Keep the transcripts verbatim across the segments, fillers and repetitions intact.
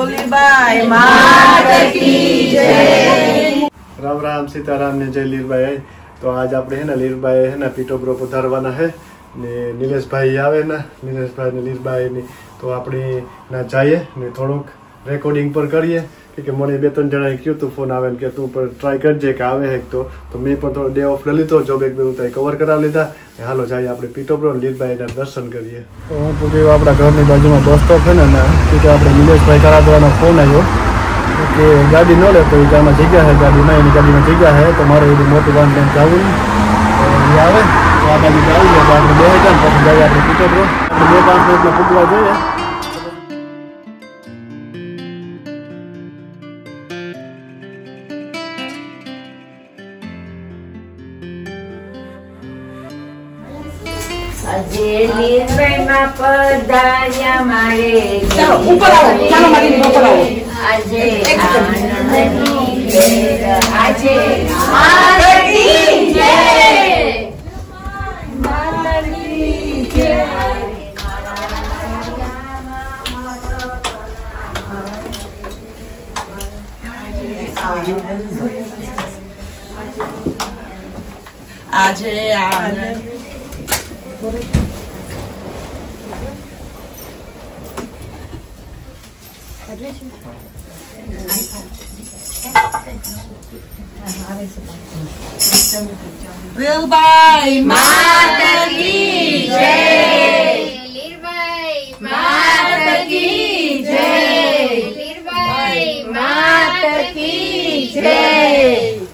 भोलीबाई माता की जय। राम राम सीताराम ने जय लीरबाई। तो आज આપણે હે ને લીરબાઈ હે ને પીટોબ્રો પધારવાના હે ને નિલેશભાઈ આવે ને નિલેશભાઈ ને લીરબાઈ ની તો આપણે ના જઈએ ને થોડુંક રેકોર્ડિંગ પર કરીએ કે મને બે ત્રણ જણાએ કીધું તું ફોન આવે ને કે તું પર ટ્રાય કરજે કે આવે હે તો તો મેં પણ થોડો ડે ઓફ લઈ લીધો જોબ એક બે ઉતારી કવર કરાવી લીધા। હાલો જઈએ આપણે પીટોબ્રો લીરબાઈના દર્શન કરીએ। તો હું પૂછી આપણા ઘરની બાજુમાં બસ સ્ટોપ છે ને કે આપણે નિલેશભાઈ કરાવવાનો ફોન આવ્યો કે गाड़ी न ले तो गाँव जगह है गाड़ी में गाड़ी में जगह है तो मारे मोटी वाहन लैन जाऊँ आए तो आ बाजू जाइए तो आप बे जाए पीछे जाइए आप पीटोब्रो बे पांच मिनट में पूछवा जाइए। આજે લીરબાઈમાં પધાર્યા મારે ચાલો ઉપર આવો ચાલો મારી ઉપર આવો આજે આનંદની લહેર આજે માતા की जय माता की जय। આજે આનંદ લીરબાઈ माता की जय લીરબાઈ माता की जय લીરબાઈ माता की जय।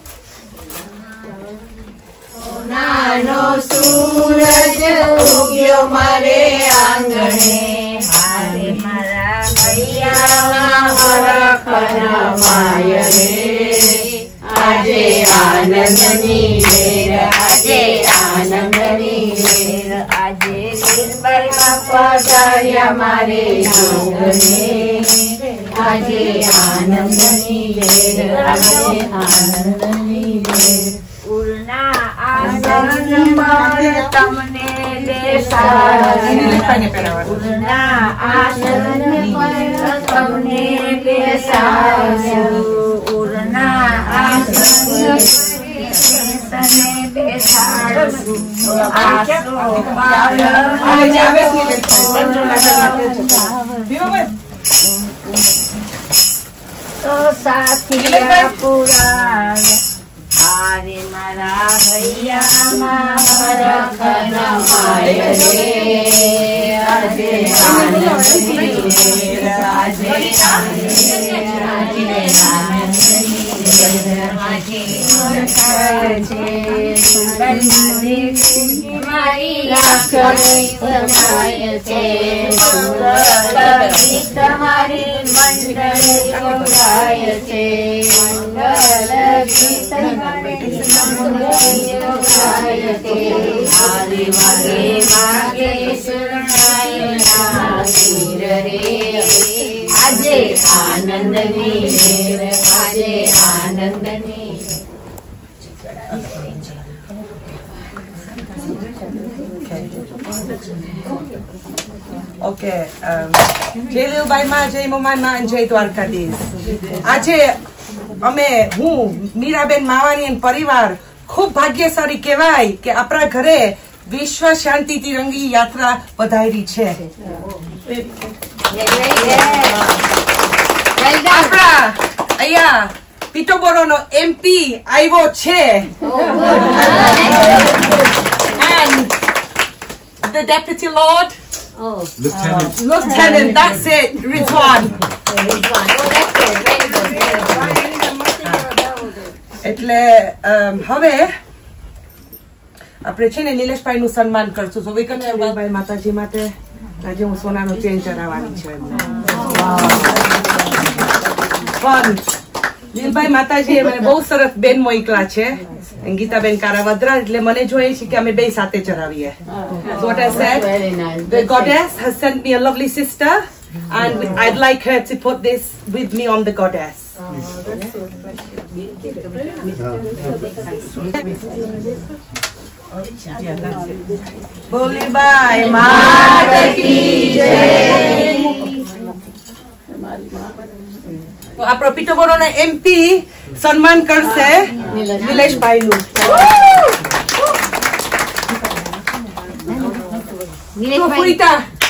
नानो सूरज उग्यो मारे आंगणे हारे मारा भैया हरखन माय रे आजे आनंदनी लहर आजे आनंदनी लहर आजे લીરબાઈમાં પધાર્યા मारे आंगणे आजे आनंदनी लहर आजे आनंदनी लहर उड़ना आनंद पर तमने बेसाड्यो उड़ना आनंद पर तमने बेसाड्यो उड़ना आनंद तने बेसाड्यो आसो पाल तो साथिया पुराण हारे मारा भैया हरखन माय रे आजे आनंदनी लहर आजे आनंदनी मारी राखी मारी मंडली गाय छे मंगल गीत आदि मागे मागे सुरनायना सिर रे आजे आनंदनी लहर आजे आनंदनी। ઓકે જય લીરબાઈ માં જય મમ્મા માં જય દ્વારકાધીશ। આજે અમે હું મીરાબેન માવાની પરિવાર ખૂબ ભાગ્યશાળી કહેવાય કે આપણા ઘરે વિશ્વ શાંતિ તિરંગી યાત્રા વધારી છે। આપણા અહીંયા પીટોબ્રોનો એમપી આવ્યો છે and the deputy lord Oh, Lieutenant. uh, lieutenant that's it Rizwan Rizwan. Oh, that's it. Very good. Very good. એટલે હવે આપણે છે ને નિલેશભાઈ નું સન્માન કરશું। તો વિકટ લીરબાઈ માતાજી માટે આજે હું સોનાનો ચેન ચડાવવાની છે એમને। પણ લીરબાઈ માતાજી મને બહુ સરસ બેન મોકલા છે ગીતાબેન કારાવદ્રા એટલે મને જોઈએ છે કે અમે બે સાથે ચડાવીએ। So what I said, Very nice. the goddess has sent me a lovely sister and I'd like her to put this with me on the goddess. भोलीबाई माता की जय। તો આપણો પીઠોબરોના એમપી સન્માન કરશે નિલેશભાઈનું. Purita.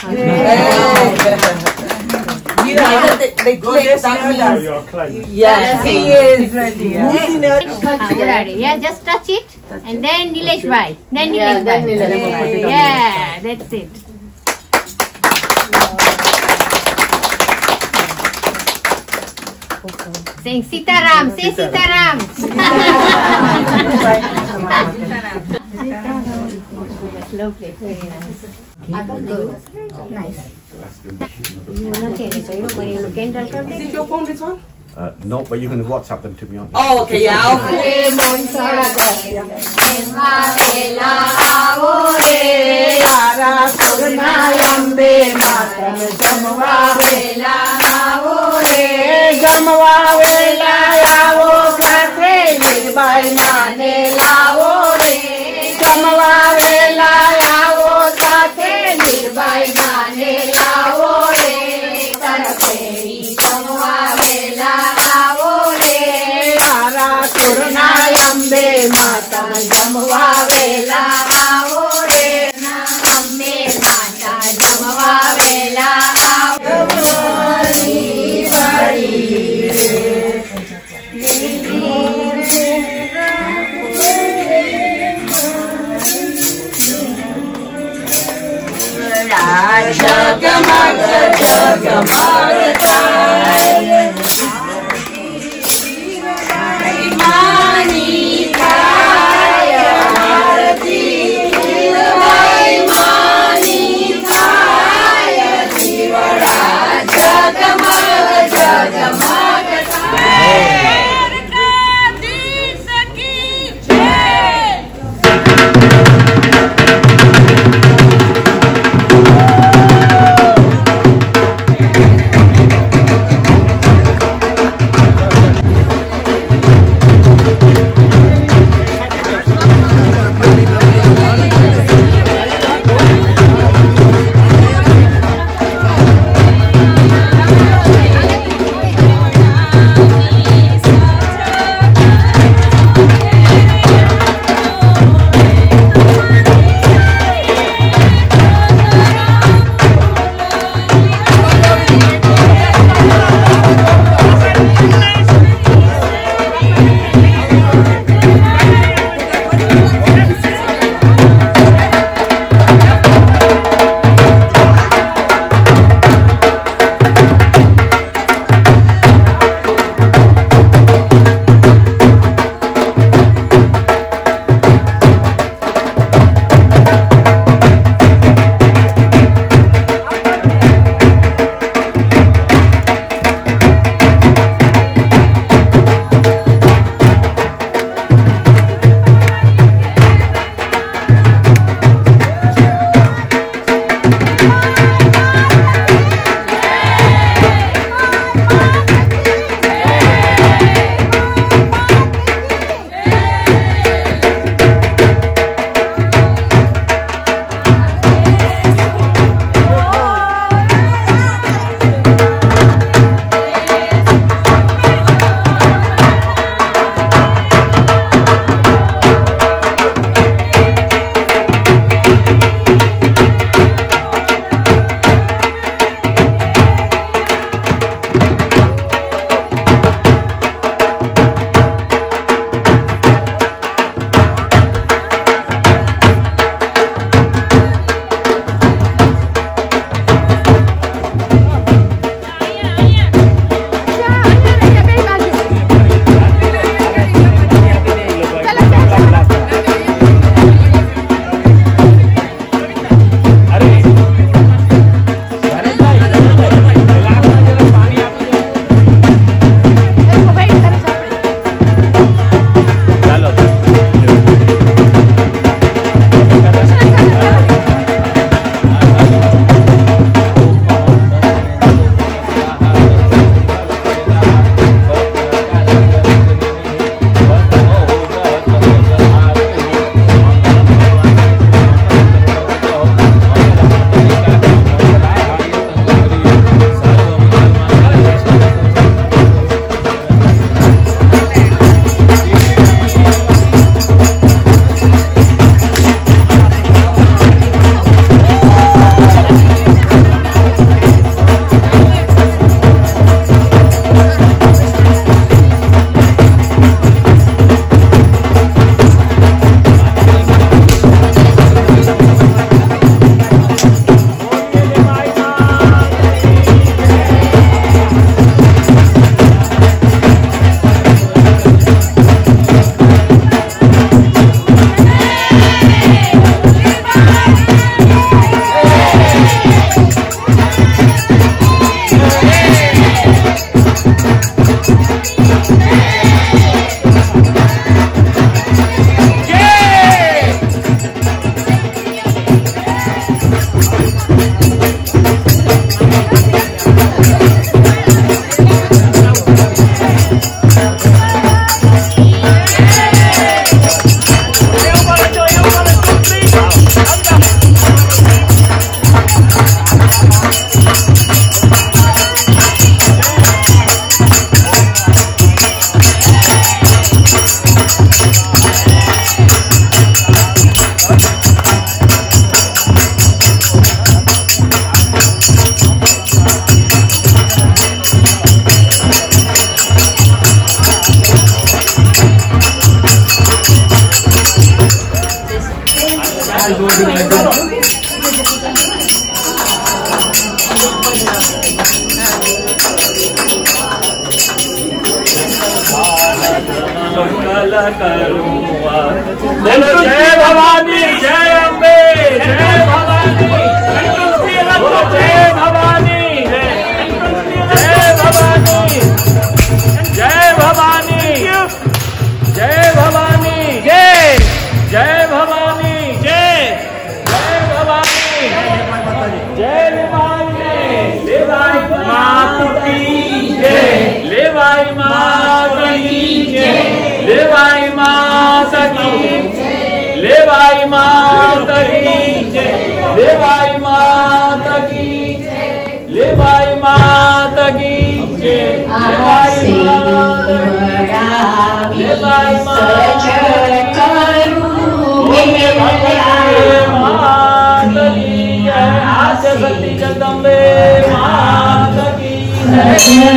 Yes, he is ready. Yeah, just touch it and then Nilesh bhai. Then Yeah, Nilesh then bhai. Nilesh bhai. Yeah, that's it. Saying Sitaram, say Sitaram. Lovely, very nice. Nice. You will not change it, so you know when you look in, Is it your phone, this one? Uh, no, but you can WhatsApp them to me on. Oh, okay, yeah. Okay. Thank you. मंगल करूँगा। बोलो जय भवानी, जय अम्बे, जय भवानी, जय भवानी, जय भवानी, जय भवानी, जय भवानी, जय जय भवानी, जय जय भवानी, जय लेवाई मात की जय, लेवाई मात की जय, लेवाई मात की, लेवाई मात की जय, लेवाई मात की, लेवाई मात की जय, लेवाई मात की, लेवाई मात की जय, आद्य शक्ति जगदम्बे मात की जय।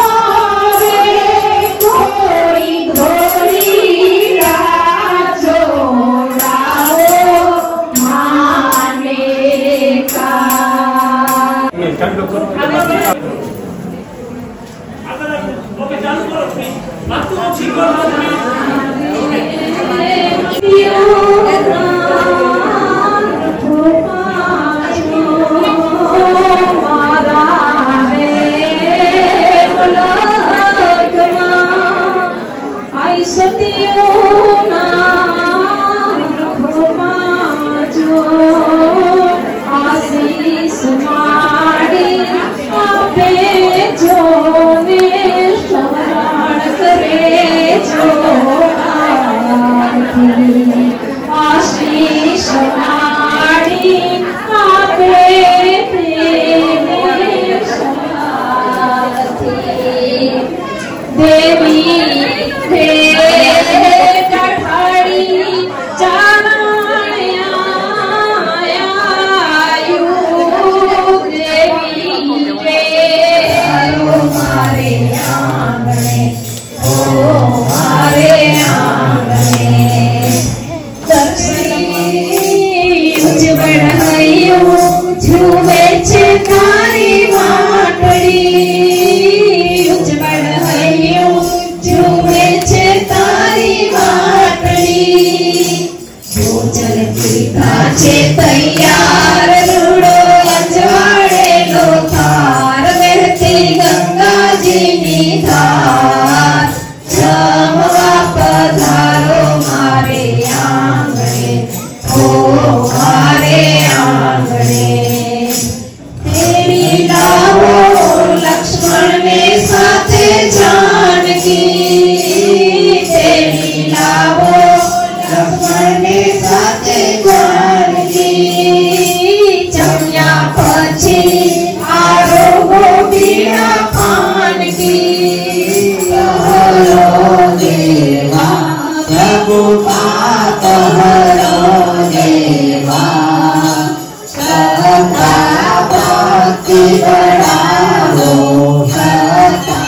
Go આશીષ નાડી આપે દેવી હે કઠાડી ચાણાયાયુ દેવી હે મારે આંગણે ઓ મારે આંગણે દક્ષિણી ઉજવળ હૈયું ઝૂમે છે તારી વાટડી ઉજવળ હૈયું ઝૂમે છે તારી વાટડી ભોજન પીધા છે તૈયાર રૂડો અજવાળેલો થાર વહેતી ગંગાજીની ધાર જમવા પધારો મારે આંગણે ઓ મારે આંગણે તેડી લાવો લક્ષ્મણને સાથે જાનકી તેડી લાવો લક્ષ્મણને સાથે જાનકી જમ્યા પછી આરોગો બીણા પાનકી હરો દેવા પ્રભુ પાતહરો દેવા સદા ભક્તિ બઢાવો સદા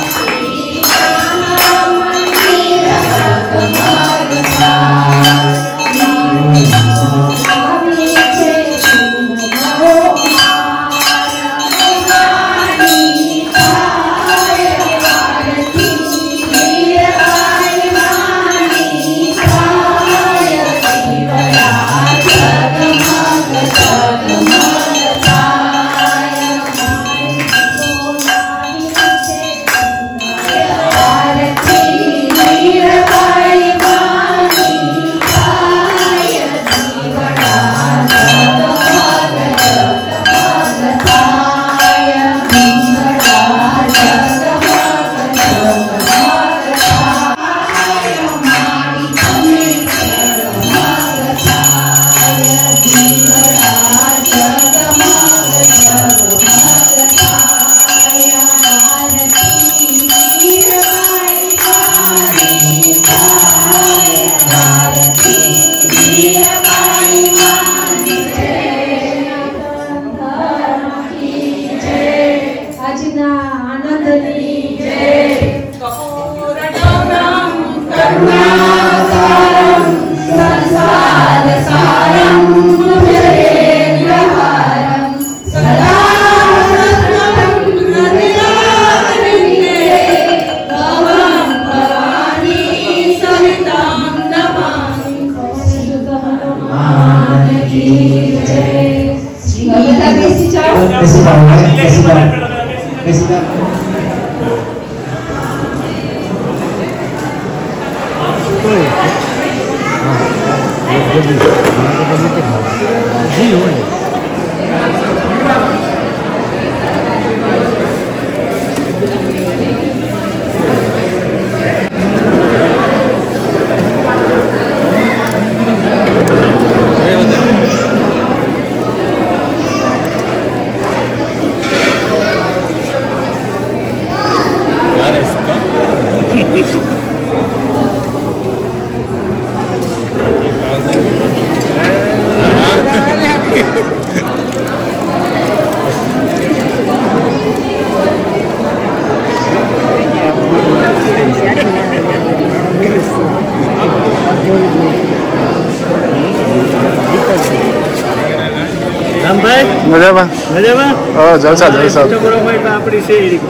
મજામાં મજામાં હા જલસા જલસા આપણી શેરી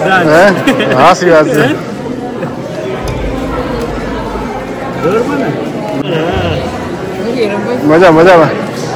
હા સી વાત છે મજા મજામાં